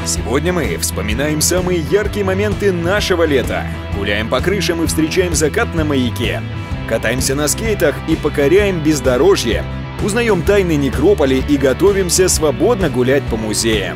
Сегодня мы вспоминаем самые яркие моменты нашего лета. Гуляем по крышам и встречаем закат на маяке. Катаемся на скейтах и покоряем бездорожье. Узнаем тайны некрополей и готовимся свободно гулять по музеям.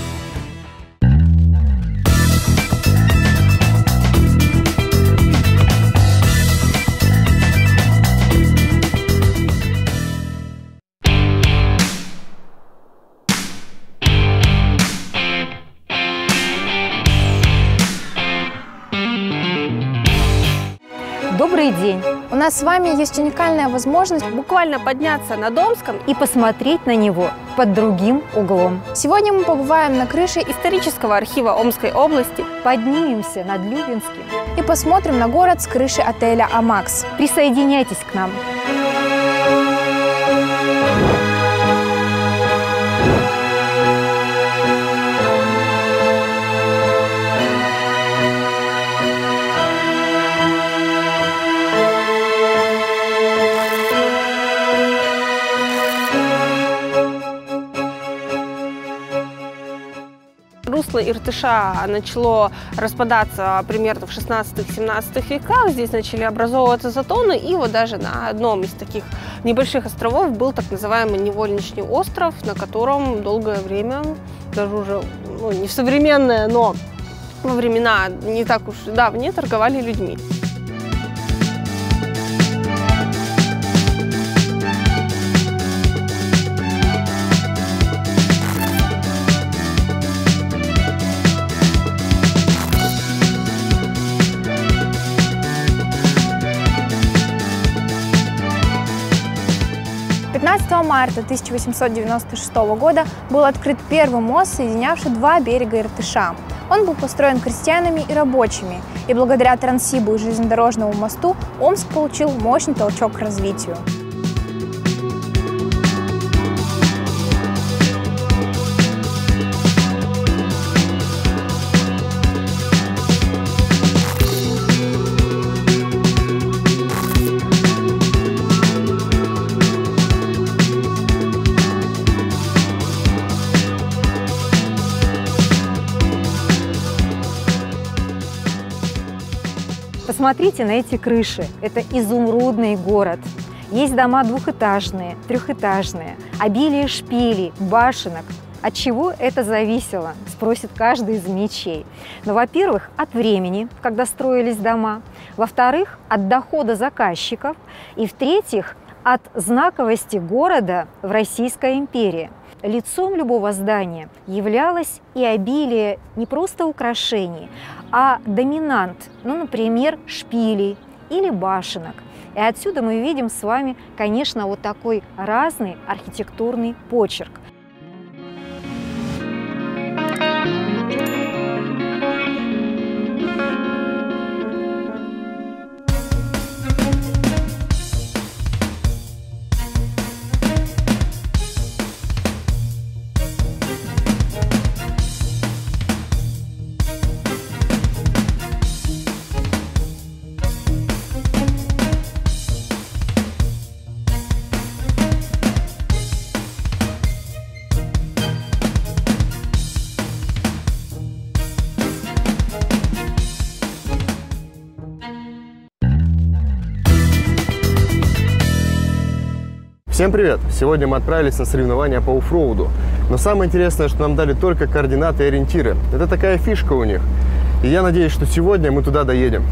Добрый день! У нас с вами есть уникальная возможность Буквально подняться над Омском и посмотреть на него под другим углом. Сегодня мы побываем на крыше исторического архива Омской области, поднимемся над Любинским и посмотрим на город с крыши отеля «Амакс». Присоединяйтесь к нам! Русло Иртыша начало распадаться примерно в 16-17 веках. Здесь начали образовываться затоны, и вот даже на одном из таких небольших островов был так называемый Невольничный остров, на котором долгое время, даже уже не в современное, но во времена не так уж давние, торговали людьми. Марта 1896 года был открыт первый мост, соединявший два берега Иртыша. Он был построен крестьянами и рабочими, и благодаря Транссибу и железнодорожному мосту Омск получил мощный толчок к развитию. Посмотрите на эти крыши. Это изумрудный город. Есть дома двухэтажные, трехэтажные, обилие шпилей, башенок. От чего это зависело, спросит каждый из мечей. Но, во-первых, от времени, когда строились дома. Во-вторых, от дохода заказчиков. И, в-третьих, от знаковости города в Российской империи. Лицом любого здания являлось и обилие не просто украшений, а доминант, например, шпилей или башенок. И отсюда мы видим с вами, конечно, вот такой разный архитектурный почерк. Всем привет! Сегодня мы отправились на соревнования по оффроуду. Но самое интересное, что нам дали только координаты и ориентиры. Это такая фишка у них. И я надеюсь, что сегодня мы туда доедем.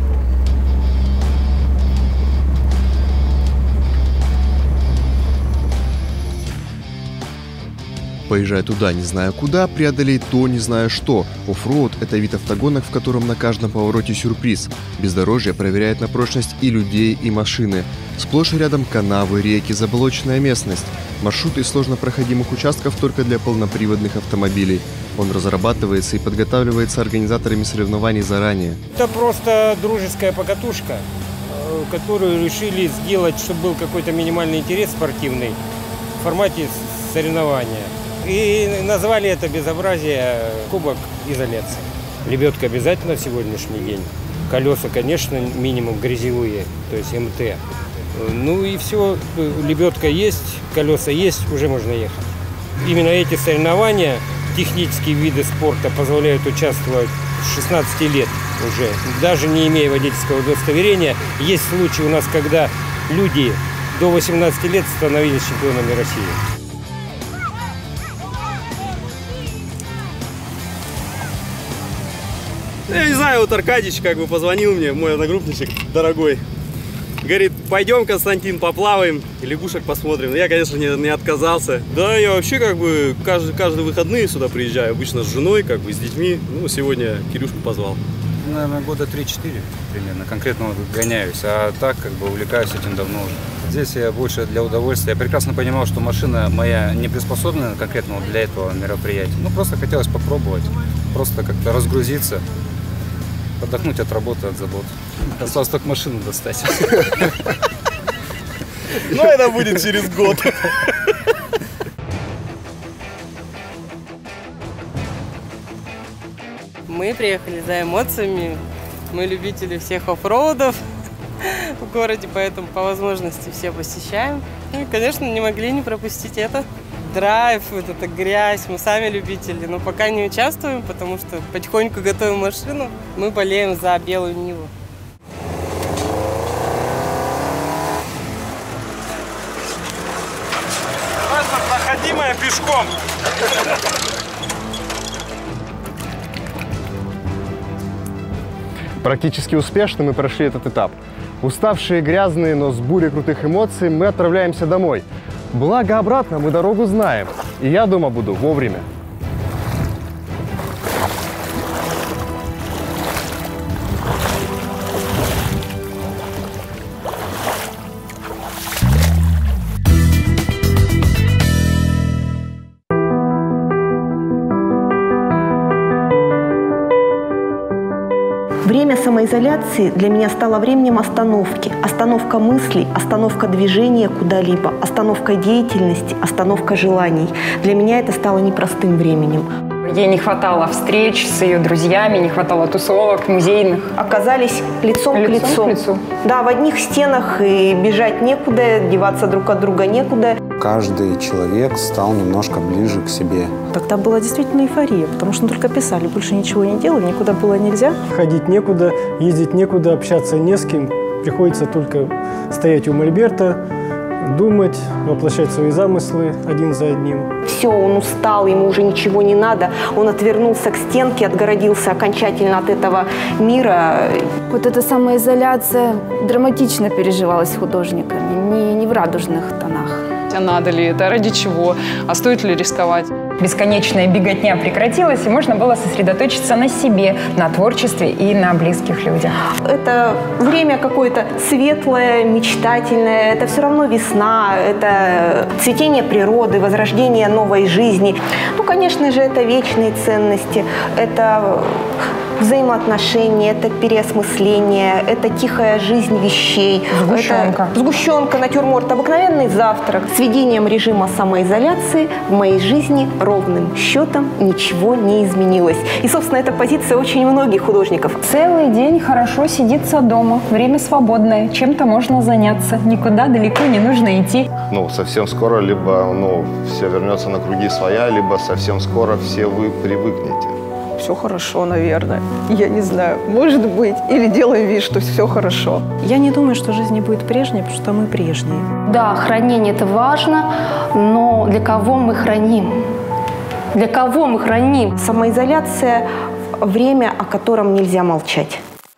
Поезжай туда, не зная куда, преодолей то, не зная что. Оффроуд – это вид автогонок, в котором на каждом повороте сюрприз. Бездорожье проверяет на прочность и людей, и машины. Сплошь и рядом канавы, реки, заболоченная местность. Маршрут из сложнопроходимых участков только для полноприводных автомобилей. Он разрабатывается и подготавливается организаторами соревнований заранее. Это просто дружеская покатушка, которую решили сделать, чтобы был какой-то минимальный интерес спортивный в формате соревнования. И назвали это безобразие кубок изоляции. Лебедка обязательно в сегодняшний день. Колеса, конечно, минимум грязевые, то есть МТ. Ну и все, лебедка есть, колеса есть, уже можно ехать. Именно эти соревнования технические виды спорта позволяют участвовать с 16 лет уже, даже не имея водительского удостоверения. Есть случаи у нас, когда люди до 18 лет становились чемпионами России. Я не знаю, вот Аркадьевич как бы позвонил мне, мой одногруппничек дорогой. Говорит, пойдем, Константин, поплаваем, лягушек посмотрим. Я, конечно, не отказался. Да, я вообще как бы каждые выходные сюда приезжаю, обычно с женой, как бы с детьми. Ну, сегодня Кирюшку позвал. Наверное, года 3-4 примерно, конкретно вот гоняюсь, а так как бы увлекаюсь этим давно уже. Здесь я больше для удовольствия. Я прекрасно понимал, что машина моя не приспособлена конкретно вот для этого мероприятия. Ну, просто хотелось попробовать, просто как-то разгрузиться, отдохнуть от работы, от забот. Осталось только машину достать. Ну, это будет через год. Мы приехали за эмоциями. Мы любители всех оффроудов в городе, поэтому по возможности все посещаем. И, конечно, не могли не пропустить это. Драйв, вот эта грязь, мы сами любители, но пока не участвуем, потому что потихоньку готовим машину. Мы болеем за белую Ниву. Проходимая пешком. Практически успешно мы прошли этот этап. Уставшие, грязные, но с бурей крутых эмоций мы отправляемся домой. Благо, обратно мы дорогу знаем, и я дома буду вовремя. Время самоизоляции для меня стало временем остановки. Остановка мыслей, остановка движения куда-либо, остановка деятельности, остановка желаний. Для меня это стало непростым временем. Ей не хватало встреч с ее друзьями, не хватало тусовок музейных. Оказались лицом к лицу. Да, в одних стенах, и бежать некуда, деваться друг от друга некуда. Каждый человек стал немножко ближе к себе. Тогда была действительно эйфория, потому что мы только писали, больше ничего не делали, никуда было нельзя. Ходить некуда, ездить некуда, общаться не с кем. Приходится только стоять у мольберта, думать, воплощать свои замыслы один за одним. Все, он устал, ему уже ничего не надо. Он отвернулся к стенке, отгородился окончательно от этого мира. Вот эта самоизоляция драматично переживалась художниками, не в радужных тонах. А надо ли это, ради чего, а стоит ли рисковать? Бесконечная беготня прекратилась, и можно было сосредоточиться на себе, на творчестве и на близких людях. Это время какое-то светлое, мечтательное, это все равно весна, это цветение природы, возрождение новой жизни. Ну, конечно же, это вечные ценности, это взаимоотношения, это переосмысление, это тихая жизнь вещей. Сгущенка. Это сгущенка, натюрморт, обыкновенный завтрак. С введением режима самоизоляции в моей жизни ровным счетом ничего не изменилось. И, собственно, эта позиция очень многих художников. Целый день хорошо сидится дома, время свободное, чем-то можно заняться, никуда далеко не нужно идти. Ну, совсем скоро либо все вернется на круги своя, либо совсем скоро все вы привыкнете. Все хорошо, наверное. Я не знаю, может быть, или делаем вид, что все хорошо. Я не думаю, что жизнь не будет прежней, потому что мы прежние. Да, хранение – это важно, но для кого мы храним? Для кого мы храним? Самоизоляция – время, о котором нельзя молчать.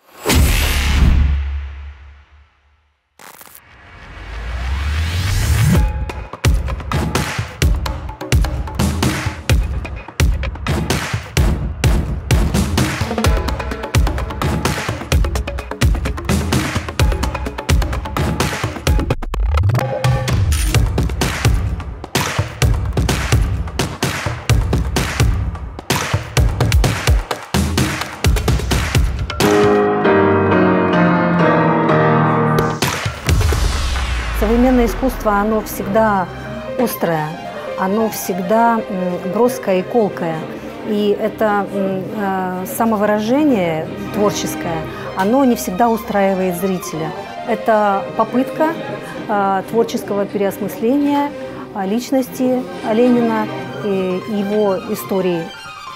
Современное искусство, оно всегда острое, оно всегда броское и колкое. И это самовыражение творческое, оно не всегда устраивает зрителя. Это попытка творческого переосмысления личности Ленина его истории.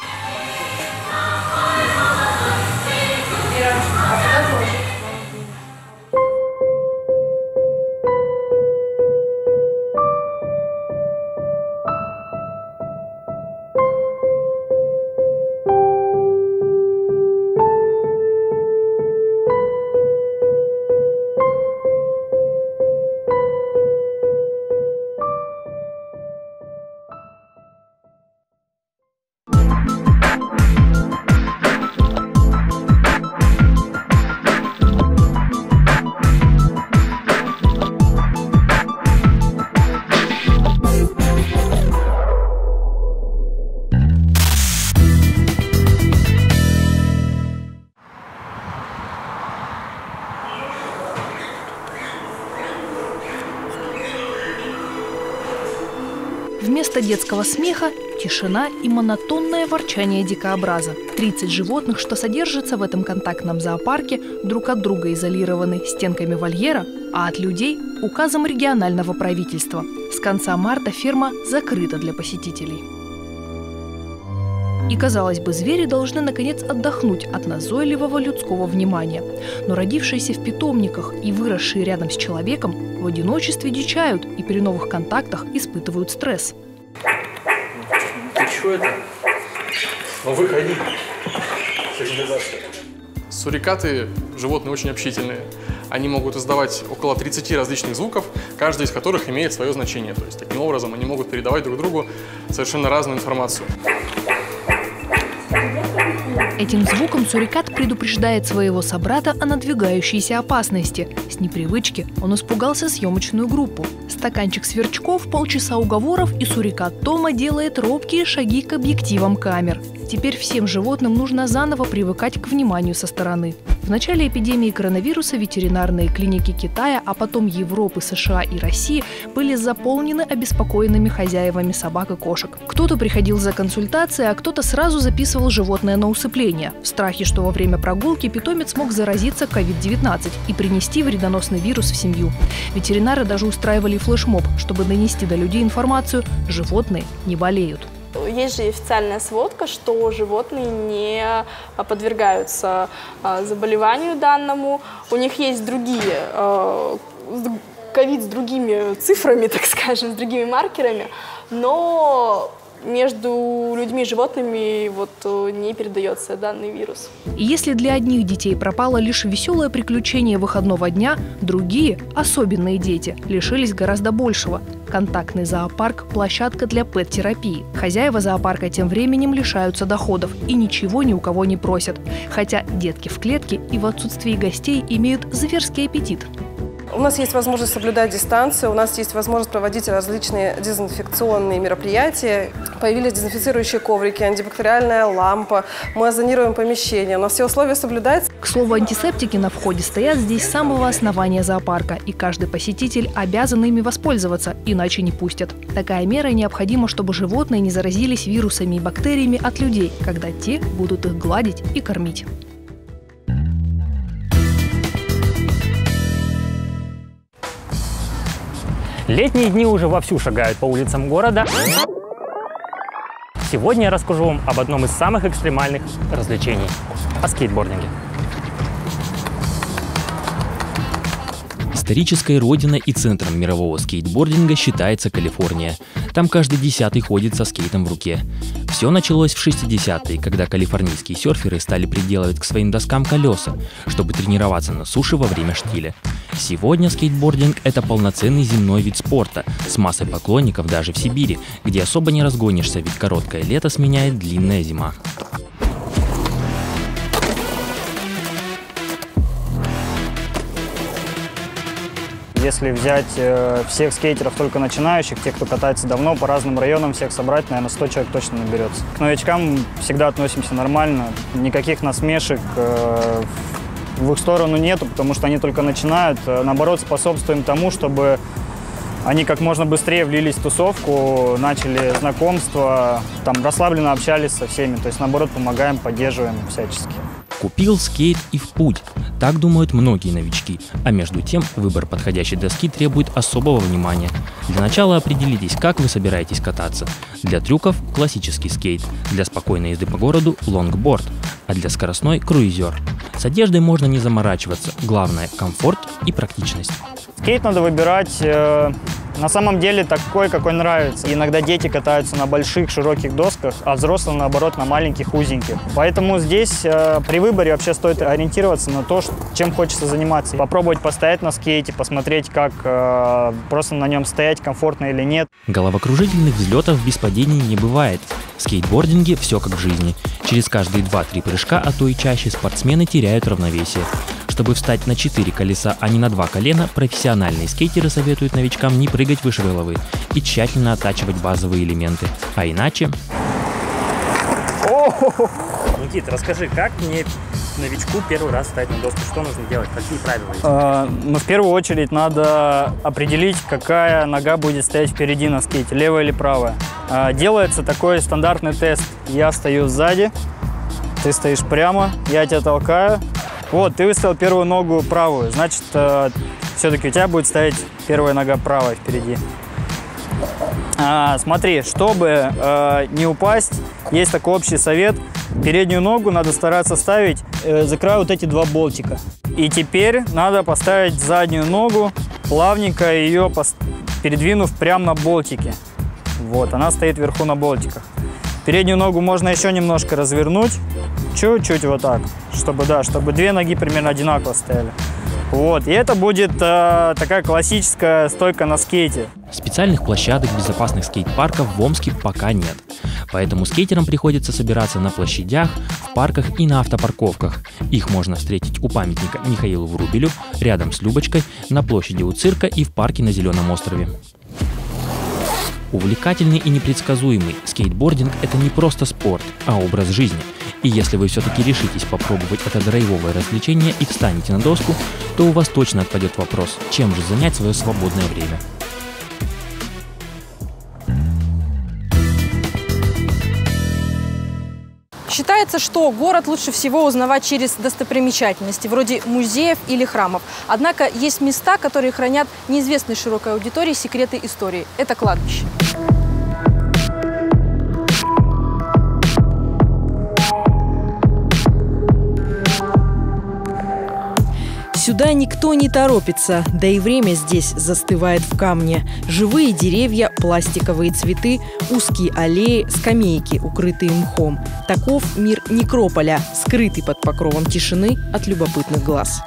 Вместо детского смеха – тишина и монотонное ворчание дикообраза. 30 животных, что содержатся в этом контактном зоопарке, друг от друга изолированы стенками вольера, а от людей – указом регионального правительства. С конца марта ферма закрыта для посетителей. И, казалось бы, звери должны, наконец, отдохнуть от назойливого людского внимания. Но родившиеся в питомниках и выросшие рядом с человеком в одиночестве дичают и при новых контактах испытывают стресс. Ты что это? Ну выходи. Цивилизация. Сурикаты – животные очень общительные. Они могут издавать около 30 различных звуков, каждый из которых имеет свое значение. То есть таким образом они могут передавать друг другу совершенно разную информацию. Этим звуком сурикат предупреждает своего собрата о надвигающейся опасности. С непривычки он испугался съемочную группу. Стаканчик сверчков, полчаса уговоров, и сурикат Тома делает робкие шаги к объективам камер. Теперь всем животным нужно заново привыкать к вниманию со стороны. В начале эпидемии коронавируса ветеринарные клиники Китая, а потом Европы, США и России были заполнены обеспокоенными хозяевами собак и кошек. Кто-то приходил за консультацией, а кто-то сразу записывал животное на усыпление, в страхе, что во время прогулки питомец мог заразиться COVID-19 и принести вредоносный вирус в семью. Ветеринары даже устраивали флешмоб, чтобы донести до людей информацию: животные не болеют. Есть же официальная сводка, что животные не подвергаются заболеванию данному. У них есть другие, ковид с другими цифрами, так скажем, с другими маркерами, но между людьми и животными не передается данный вирус. И если для одних детей пропало лишь веселое приключение выходного дня, другие, особенные дети, лишились гораздо большего. Контактный зоопарк – площадка для пэт-терапии. Хозяева зоопарка тем временем лишаются доходов и ничего ни у кого не просят. Хотя детки в клетке и в отсутствии гостей имеют зверский аппетит. У нас есть возможность соблюдать дистанцию, у нас есть возможность проводить различные дезинфекционные мероприятия. Появились дезинфицирующие коврики, антибактериальная лампа, мы озонируем помещение, у нас все условия соблюдаются. К слову, антисептики на входе стоят здесь с самого основания зоопарка, и каждый посетитель обязан ими воспользоваться, иначе не пустят. Такая мера необходима, чтобы животные не заразились вирусами и бактериями от людей, когда те будут их гладить и кормить. Летние дни уже вовсю шагают по улицам города. Сегодня я расскажу вам об одном из самых экстремальных развлечений – о скейтбординге. Исторической родиной и центром мирового скейтбординга считается Калифорния. Там каждый 10-й ходит со скейтом в руке. Все началось в 60-е, когда калифорнийские серферы стали приделывать к своим доскам колеса, чтобы тренироваться на суше во время штиля. Сегодня скейтбординг – это полноценный земной вид спорта с массой поклонников даже в Сибири, где особо не разгонишься, ведь короткое лето сменяет длинная зима. Если взять всех скейтеров только начинающих, тех, кто катается давно, по разным районам всех собрать, наверное, 100 человек точно наберется. К новичкам всегда относимся нормально, никаких насмешек в их сторону нету, потому что они только начинают. Наоборот, способствуем тому, чтобы они как можно быстрее влились в тусовку, начали знакомство, там расслабленно общались со всеми. То есть, наоборот, помогаем, поддерживаем всячески. Купил скейт и в путь. Так думают многие новички. А между тем, выбор подходящей доски требует особого внимания. Для начала определитесь, как вы собираетесь кататься. Для трюков – классический скейт, для спокойной езды по городу – лонгборд, а для скоростной – круизер. С одеждой можно не заморачиваться. Главное – комфорт и практичность. Скейт надо выбирать на самом деле такой, какой нравится. Иногда дети катаются на больших, широких досках, а взрослые, наоборот, на маленьких, узеньких. Поэтому здесь при выборе вообще стоит ориентироваться на то, чем хочется заниматься. Попробовать постоять на скейте, посмотреть, как просто на нем стоять, комфортно или нет. Головокружительных взлетов без падений не бывает. В скейтбординге все как в жизни. Через каждые 2-3 прыжка, а то и чаще, спортсмены теряют равновесие. Чтобы встать на 4 колеса, а не на 2 колена, профессиональные скейтеры советуют новичкам не прыгать выше головы и тщательно оттачивать базовые элементы. А иначе... Никита, расскажи, как мне, новичку, первый раз встать на доску? Что нужно делать? Какие правила? В первую очередь надо определить, какая нога будет стоять впереди на скейте, левая или правая. Делается такой стандартный тест. Я стою сзади, ты стоишь прямо, я тебя толкаю. Вот, ты выставил первую ногу правую, значит, все-таки у тебя будет стоять первая нога правая впереди. Смотри, чтобы не упасть, есть такой общий совет. Переднюю ногу надо стараться ставить за край вот эти 2 болтика. И теперь надо поставить заднюю ногу, плавненько ее передвинув прямо на болтике. Вот, она стоит вверху на болтиках. Переднюю ногу можно еще немножко развернуть, чуть-чуть вот так, чтобы 2 ноги примерно одинаково стояли. Вот, и это будет такая классическая стойка на скейте. Специальных площадок, безопасных скейт-парков в Омске пока нет. Поэтому скейтерам приходится собираться на площадях, в парках и на автопарковках. Их можно встретить у памятника Михаилу Врубелю, рядом с Любочкой, на площади у цирка и в парке на Зеленом острове. Увлекательный и непредсказуемый скейтбординг – это не просто спорт, а образ жизни. И если вы все-таки решитесь попробовать это драйвовое развлечение и встанете на доску, то у вас точно отпадет вопрос, чем же занять свое свободное время. Считается, что город лучше всего узнавать через достопримечательности, вроде музеев или храмов. Однако есть места, которые хранят неизвестной широкой аудитории секреты истории. Это кладбище. Сюда никто не торопится, да и время здесь застывает в камне. Живые деревья, пластиковые цветы, узкие аллеи, скамейки, укрытые мхом. Таков мир некрополя, скрытый под покровом тишины от любопытных глаз.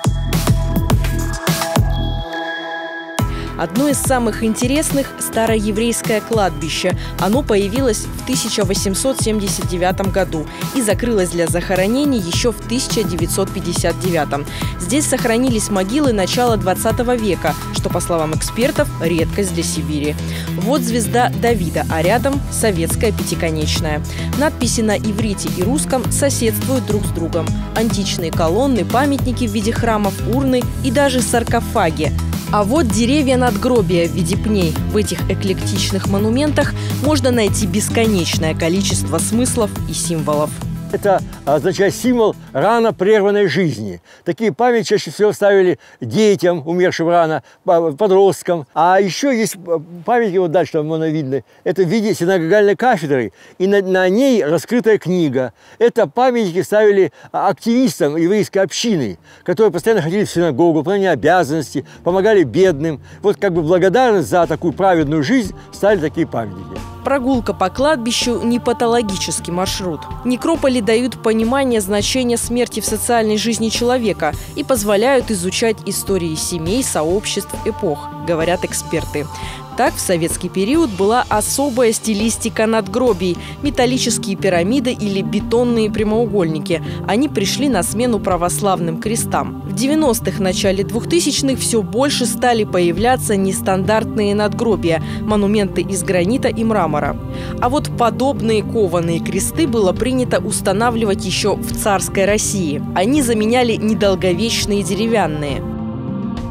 Одно из самых интересных – староеврейское кладбище. Оно появилось в 1879 году и закрылось для захоронений еще в 1959. Здесь сохранились могилы начала 20 века, что, по словам экспертов, редкость для Сибири. Вот звезда Давида, а рядом – советская пятиконечная. Надписи на иврите и русском соседствуют друг с другом. Античные колонны, памятники в виде храмов, урны и даже саркофаги. А вот деревья надгробия в виде пней. В этих эклектичных монументах можно найти бесконечное количество смыслов и символов. Это означает символ рано прерванной жизни. Такие памятники чаще всего ставили детям, умершим рано, подросткам. А еще есть памятники, вот дальше там можно видно, это в виде синагогальной кафедры, и на ней раскрытая книга. Это памятники ставили активистам еврейской общины, которые постоянно ходили в синагогу, выполняли обязанности, помогали бедным. Вот как бы благодарность за такую праведную жизнь ставили такие памятники. Прогулка по кладбищу – не патологический маршрут. Некрополи дают понимание значения смерти в социальной жизни человека и позволяют изучать истории семей, сообществ, эпох, говорят эксперты. Так, в советский период была особая стилистика надгробий – металлические пирамиды или бетонные прямоугольники. Они пришли на смену православным крестам. В 90-х, начале 2000-х все больше стали появляться нестандартные надгробия – монументы из гранита и мрамора. А вот подобные кованые кресты было принято устанавливать еще в царской России. Они заменяли недолговечные деревянные.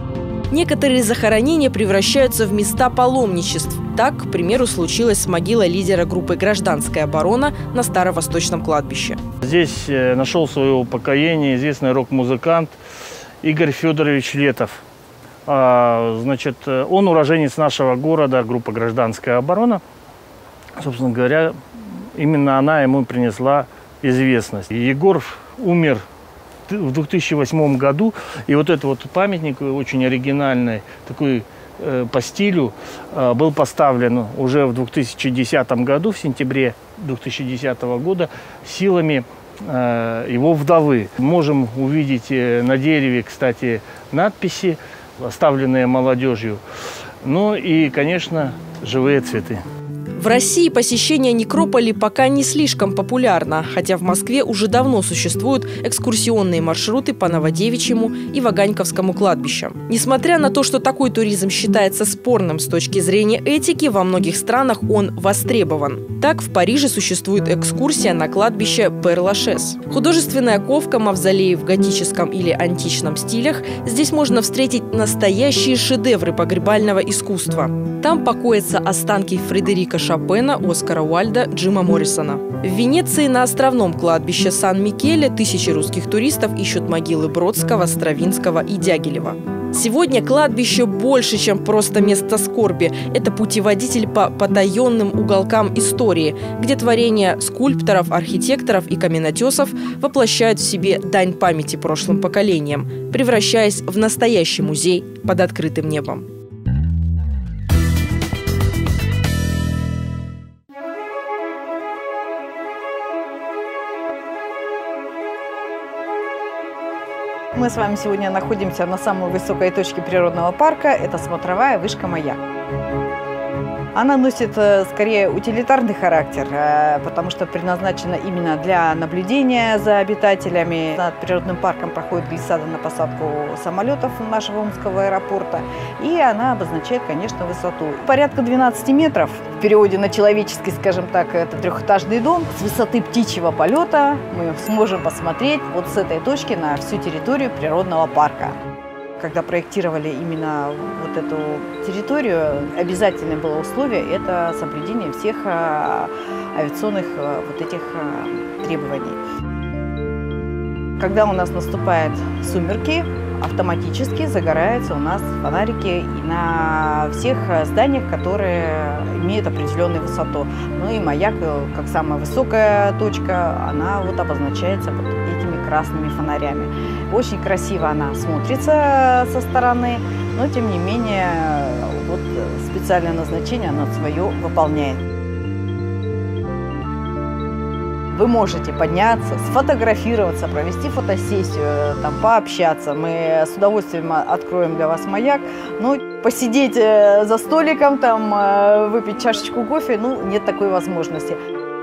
Некоторые захоронения превращаются в места паломничеств. Так, к примеру, случилось с могилой лидера группы «Гражданская оборона» на Старовосточном кладбище. Здесь нашел свое упокоение известный рок-музыкант Игорь Федорович Летов. Значит, он уроженец нашего города, группа «Гражданская оборона». Собственно говоря, именно она ему принесла известность. Егор умер в 2008 году, и вот этот вот памятник очень оригинальный, такой по стилю, был поставлен уже в 2010 году, в сентябре 2010 года, силами его вдовы. Можем увидеть на дереве, кстати, надписи, оставленные молодежью, ну и, конечно, живые цветы. В России посещение некрополей пока не слишком популярно, хотя в Москве уже давно существуют экскурсионные маршруты по Новодевичьему и Ваганьковскому кладбищам. Несмотря на то, что такой туризм считается спорным с точки зрения этики, во многих странах он востребован. Так, в Париже существует экскурсия на кладбище Пер-Лашез. Художественная ковка мавзолеев в готическом или античном стилях. Здесь можно встретить настоящие шедевры погребального искусства. Там покоятся останки Фредерика Шопена, Оскара Уальда, Джима Моррисона. В Венеции на островном кладбище Сан-Микеле тысячи русских туристов ищут могилы Бродского, Стравинского и Дягилева. Сегодня кладбище больше, чем просто место скорби. Это путеводитель по потаенным уголкам истории, где творения скульпторов, архитекторов и каменотесов воплощают в себе дань памяти прошлым поколениям, превращаясь в настоящий музей под открытым небом. Мы с вами сегодня находимся на самой высокой точке природного парка. Это смотровая вышка «Маяк». Она носит скорее утилитарный характер, потому что предназначена именно для наблюдения за обитателями. Над природным парком проходит глиссада на посадку самолетов нашего Омского аэропорта, и она обозначает, конечно, высоту. Порядка 12 метров. В переводе на человеческий, скажем так, это трехэтажный дом. С высоты птичьего полета мы сможем посмотреть вот с этой точки на всю территорию природного парка. Когда проектировали именно вот эту территорию, обязательное было условие – это соблюдение всех авиационных вот этих требований. Когда у нас наступают сумерки, автоматически загораются у нас фонарики и на всех зданиях, которые имеют определенную высоту. Ну и маяк, как самая высокая точка, она вот обозначается вот этими красными фонарями. Очень красиво она смотрится со стороны, но тем не менее вот специальное назначение она свое выполняет. Вы можете подняться, сфотографироваться, провести фотосессию, там, пообщаться. Мы с удовольствием откроем для вас маяк. Но посидеть за столиком, там, выпить чашечку кофе, ну, нет такой возможности.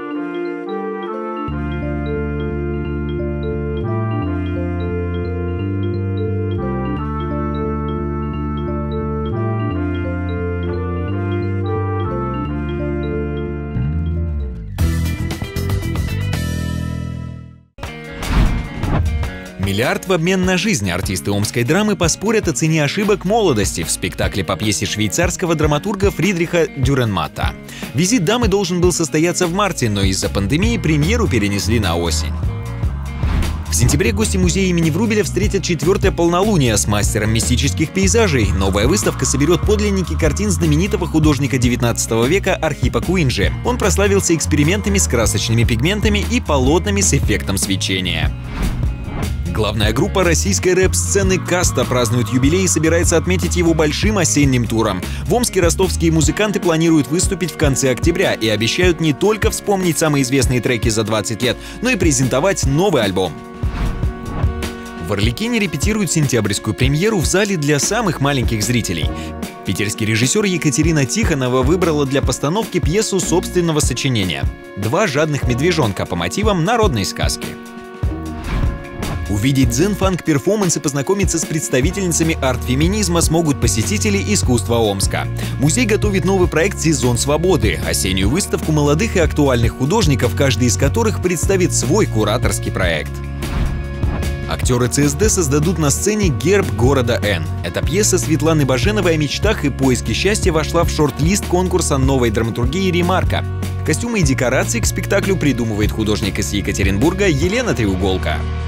Миллиард в обмен на жизнь. Артисты омской драмы поспорят о цене ошибок молодости в спектакле по пьесе швейцарского драматурга Фридриха Дюрренмата. Визит дамы должен был состояться в марте, но из-за пандемии премьеру перенесли на осень. В сентябре гости музея имени Врубеля встретят 4-е полнолуние с мастером мистических пейзажей. Новая выставка соберет подлинники картин знаменитого художника 19 века Архипа Куинджи. Он прославился экспериментами с красочными пигментами и полотнами с эффектом свечения. Главная группа российской рэп-сцены «Каста» празднует юбилей и собирается отметить его большим осенним туром. В Омске ростовские музыканты планируют выступить в конце октября и обещают не только вспомнить самые известные треки за 20 лет, но и презентовать новый альбом. В Арлекине репетируют сентябрьскую премьеру в зале для самых маленьких зрителей. Питерский режиссер Екатерина Тихонова выбрала для постановки пьесу собственного сочинения «Два жадных медвежонка» по мотивам народной сказки. Увидеть дзен-фанк-перформанс и познакомиться с представительницами арт-феминизма смогут посетители искусства Омска. Музей готовит новый проект «Сезон свободы» — осеннюю выставку молодых и актуальных художников, каждый из которых представит свой кураторский проект. Актеры ЦСД создадут на сцене «Герб города Н». Эта пьеса Светланы Баженовой о мечтах и поиске счастья вошла в шорт-лист конкурса новой драматургии «Ремарка». Костюмы и декорации к спектаклю придумывает художник из Екатеринбурга Елена Треуголка.